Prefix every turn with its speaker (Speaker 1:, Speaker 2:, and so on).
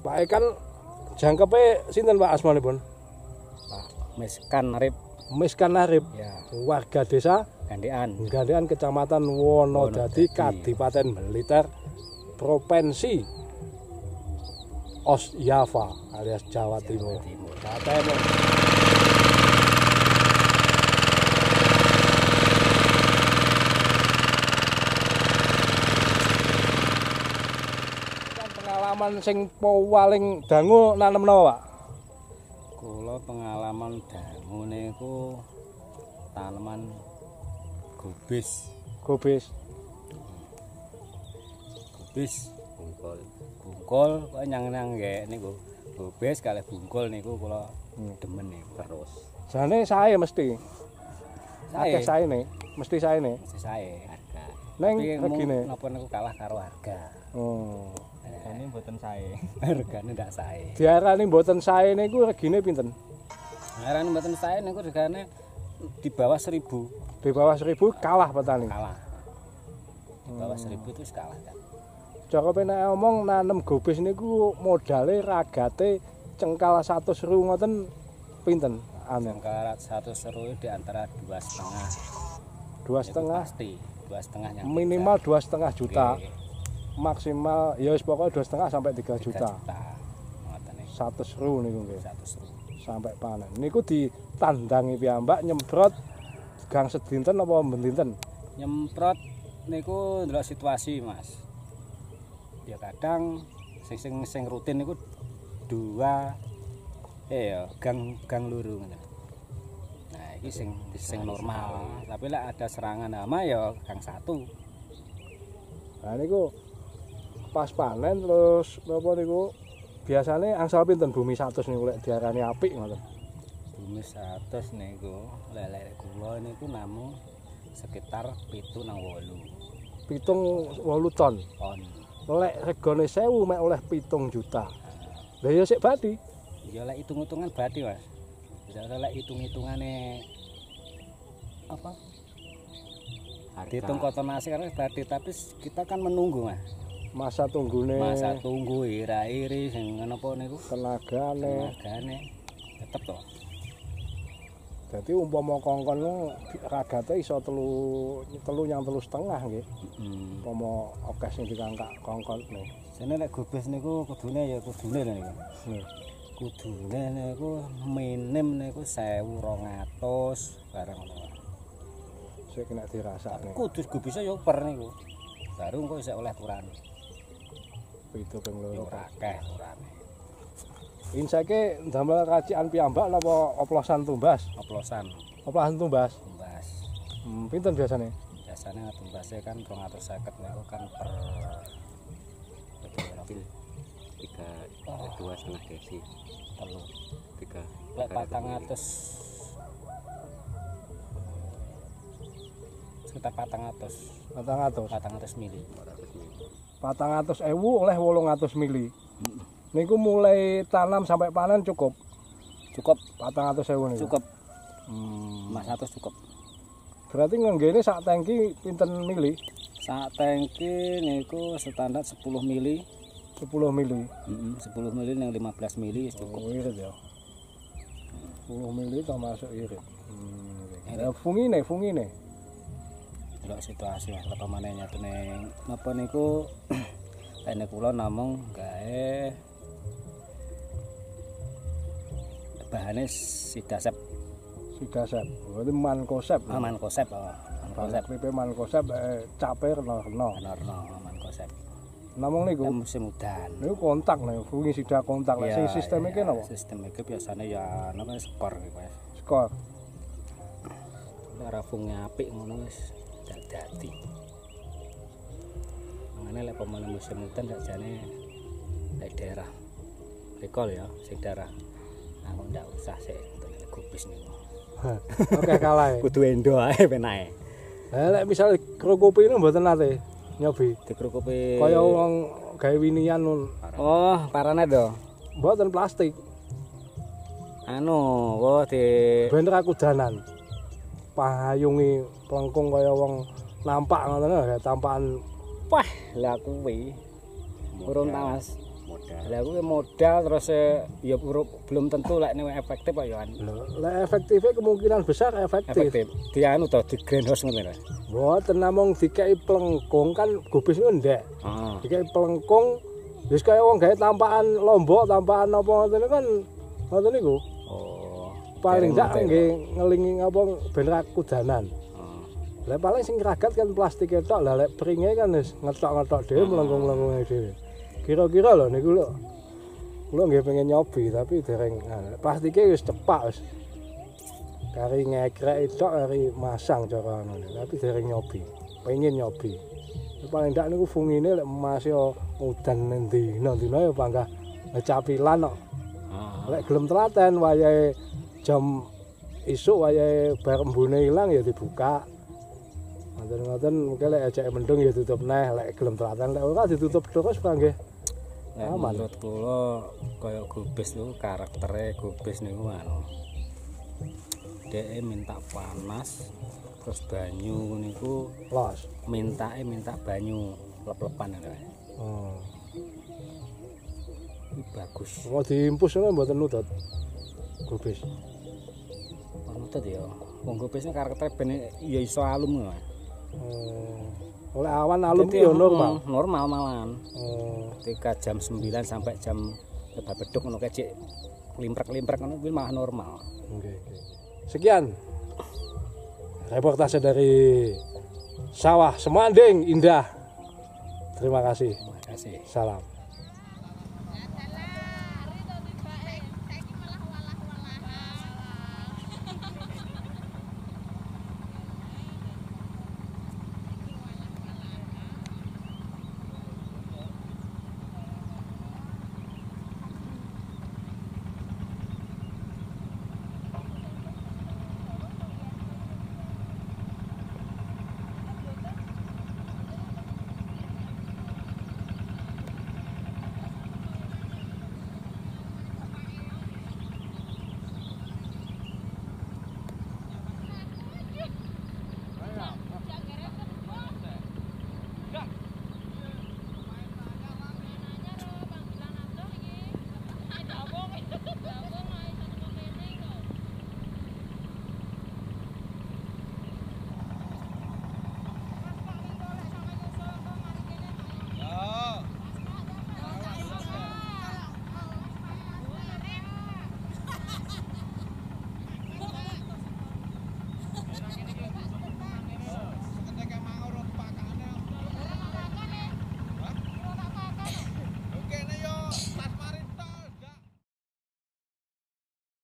Speaker 1: Pak Ekan jangkepe sinten Pak asmanipun?
Speaker 2: Pak Miskan Arif.
Speaker 1: Miskan Arif.
Speaker 2: Ya.
Speaker 1: Warga desa Gandean Kecamatan Wonodadi Kadipaten Blitar Provinsi Java alias Jawa Timur. Pengalaman sing paling dangu nanemno, Pak?
Speaker 2: Kula pengalaman dangu niku tanaman gobis.
Speaker 1: Gobis,
Speaker 2: bungkul kok nyang-nyang nggih niku. Gobis kalih bungkul niku kula demen niku terus.
Speaker 1: jane sae mesti. Akeh saene, mesti saene.
Speaker 2: Mesti sae harga.
Speaker 1: Neng
Speaker 2: Tapi
Speaker 1: regine.
Speaker 2: napa niku kalah karo harga.
Speaker 1: Oh.
Speaker 2: Ini mboten sae. Hargane ndak sae.
Speaker 1: Diarani mboten sae niku regine pinten?
Speaker 2: Hargane mboten sae niku regane di bawah 1000.
Speaker 1: Di bawah 1000 kalah petani.
Speaker 2: Kalah. Di bawah 1000 itu kalah kan.
Speaker 1: Joko penek omong nanem gobis niku modale ragate cengkal 100 seru ngoten pinten?
Speaker 2: Cengkal 100 seru di antara 2,5.
Speaker 1: 2,5
Speaker 2: pasti 2,5 yang
Speaker 1: minimal 2,5 juta.
Speaker 2: Oke.
Speaker 1: Maksimal ya wis pokoke 2,5 sampai 3 juta.
Speaker 2: Ngoten niku.
Speaker 1: 100 seru niku nggih.
Speaker 2: 100 seru.
Speaker 1: Sampai panen. Niku ditandangi piyambak nyemprot gang sedinten apa mendinten?
Speaker 2: Nyemprot niku ndelok situasi, Mas. Ya kadang sing rutin niku 2 gang luru ngoten. Nah, iki sing normal. Tapi lek ada serangan hama ya gang 1.
Speaker 1: Nah niku pas panen terus napa niku biasane angsal pinten bumi 100 niku lek diarani apik ngoten.
Speaker 2: Bumi 100 niku lek kula niku namung sekitar 7 nang 8.
Speaker 1: 7-8 ton. Lek regane 1000 mek oleh 7 juta. Lah ya sik bati.
Speaker 2: Ya lek hitung-hitungan bati, Mas. Bisa lek hitung-hitungane apa? Dihitung kotonase karo bati, tapi kita kan menunggu, Mas.
Speaker 1: Masa tunggune.
Speaker 2: Masa tunggu ira-iri sing napa niku
Speaker 1: Tenagane
Speaker 2: tetep to.
Speaker 1: Dadi umpama kongkon ragate iso telu yang 3,5 nggih. Umpama akeh sing dikangkak kongkon niku.
Speaker 2: Jane lek gobis niku kudune lho niku. Kudune niku minim niku 1.200 barang ngono.
Speaker 1: Sik kena dirasakne.
Speaker 2: Kudus gobise yo per niku. Baru engko isih oleh turan.
Speaker 1: 7 ping 2.
Speaker 2: Yo akeh turane.
Speaker 1: Insake ndamel kacikan piyambak napa oplosan tumbas?
Speaker 2: Oplosan.
Speaker 1: Oplosan tumbas.
Speaker 2: Tumbas.
Speaker 1: Pinten biasane?
Speaker 2: Biasane tumbase kan 250 niku kan per 2,5 kg. Telu. 3. Lek 400 sekitar 400 mili.
Speaker 1: 400.000 oleh 800 mili. Niku mulai tanam sampai panen cukup. 400.000 niku.
Speaker 2: Cukup. Mas 100 cukup.
Speaker 1: Berarti ngenggene sak tangki pinten mili?
Speaker 2: Sak tangki niku standar 10 mili.
Speaker 1: 10 mili.
Speaker 2: 10 mili yang 15 mili cukup.
Speaker 1: Oh, irit ya. 10 mili termasuk irit. Ya fungine.
Speaker 2: Delok situasi lah apa maneh nyatune napa niku ene kula namung gawe bahane sidasep. Berarti man konsep. Man konsep.
Speaker 1: Klipe man konsep cape rena.
Speaker 2: Man konsep.
Speaker 1: Namung niku
Speaker 2: musim udan.
Speaker 1: Niku kontak nih, fungi sida kontak. Lah sing sistem iki napa?
Speaker 2: Sistem iki biasane ya napa skor iki, Mas.
Speaker 1: Skor.
Speaker 2: Ora fungi apik ngono wis dadi. Mangane lek pemane musim udan sakjane lek daerah rekol ya, sing daerah. Aku ndak usah sik gubis niku.
Speaker 1: Oke kalah.
Speaker 2: Kudu endo ae penake.
Speaker 1: Lah lek misal krokopi niku mboten nate nyobi.
Speaker 2: Dikrokopi
Speaker 1: Kaya wong gawe winian nun.
Speaker 2: Oh, parane to.
Speaker 1: Mboten plastik.
Speaker 2: Ben
Speaker 1: ra kudanan. Pahayungi plengkung kaya wong nampak ngoten lho, tampakan.
Speaker 2: Wah, lah kuwi. Urung Mas. Lah kuwi modal terus ya belum tentu lek efektif kok ya.
Speaker 1: Lek efektifnya kemungkinan besar efektif.
Speaker 2: Dianu to di greenhouse ngono lho.
Speaker 1: Mboten namung dikei plengkung kan gubis niku ndek. Dikei plengkung wis kaya wong gawe tampakan lombok, tampakan apa ngoten kan ngoten niku. Paling ndak nggih ngelingi apa ben ra kudanan. Lah paling sing ragat kan plastik tok. Lah lek pringe kan wis ngetok-ngetok dhewe melengkung-melengkunge dhewe. Kira-kira lho niku lho. Kula nggih pengen nyobi tapi dereng plastike wis cepak wis. Kari ngekrek tok kari masang cara ngono. Tapi dereng nyobi. Pengen nyobi. Paling ndak niku fungine lek Mas yo udan dina-dina ya panggah capilan kok. Lek gelem telaten wayahe jam isuk wayahe bar embune ilang ya dibuka. Ngoten-ngoten mungkin lek ajake mendung ya tutup neh, lek gelem telaten lek ora ditutup terus panggih.
Speaker 2: Menurut kula kaya gubis niku karaktere gubis niku anu. Dhek minta panas terus banyu niku
Speaker 1: los.
Speaker 2: Minta banyu lep-lepan lho. Iki bagus.
Speaker 1: Mau diimpus ngono mboten nutut. Gubis.
Speaker 2: Nutut ya. Wong gubis niku karaktere ben ya iso alum lho.
Speaker 1: Oleh awan alum ki yo normal.
Speaker 2: Normal malan. Ketika jam 9 sampai jam lebar beduk ngono kecik limprek-limprek ngono kuwi malah normal.
Speaker 1: Nggih. Sekian reportase dari Sawah Semanding Indah. Terima kasih.
Speaker 2: Terima kasih.
Speaker 1: Salam.